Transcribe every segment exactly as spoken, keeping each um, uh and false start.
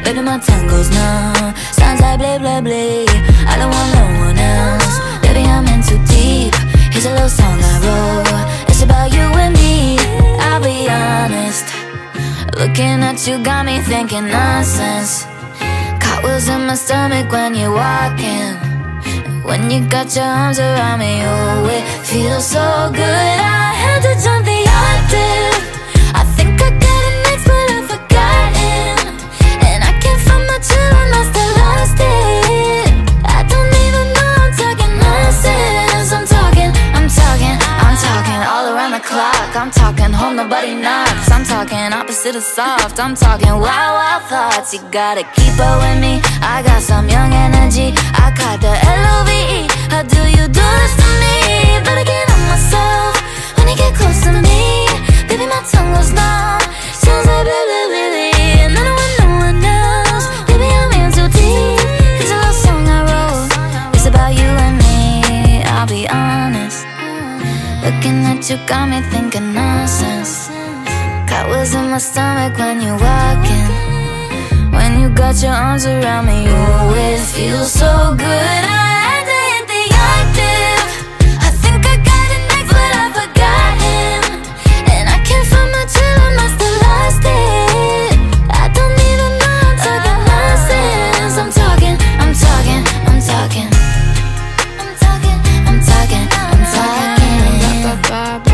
Baby, my tongue goes numb. Sounds like blah, blah, blah. I don't want no one else. Baby, I'm in too deep. Here's a little song I wrote. It's about you and me. I'll be honest. Looking at you got me thinking nonsense. Cartwheels in my stomach when you're walking. When you got your arms around me, oh, it feels so good. I had to jump the octave. I think I got it next, but I've forgotten. And I can't find my chill, I still lost it. I don't even know I'm talking nonsense. I'm talking, I'm talking, I'm talking all around the clock. I'm talking home, nobody knocks. I'm talking opposite of soft. I'm talking wild, wild thoughts. You gotta keep up with me. I got some young energy. I caught the L O V E. How do you do this to me? But I can't help myself when you get close to me. Baby, my tongue goes numb. Sounds like blah, blah, blah, blah. And I don't want no one else. Baby, I'm in too deep. Here's a little song I wrote. It's about you and me. I'll be honest. Looking at you got me thinking nonsense. Cartwheels in my stomach when you're walking. When you got your arms around me, oh, it feels so good. I had to hit the octave. I think I got it next, but I've forgotten. And I can't find my chill, I must have lost it. I don't even know I'm talking nonsense. I'm talking, I'm talking, I'm talking. I'm talking, I'm talking, I'm talking.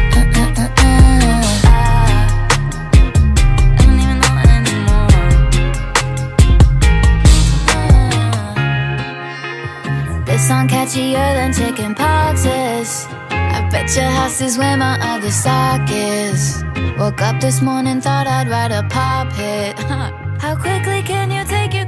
This song catchier than chicken poxes. I bet your house is where my other sock is. Woke up this morning, thought I'd write a pop hit. How quickly can you take your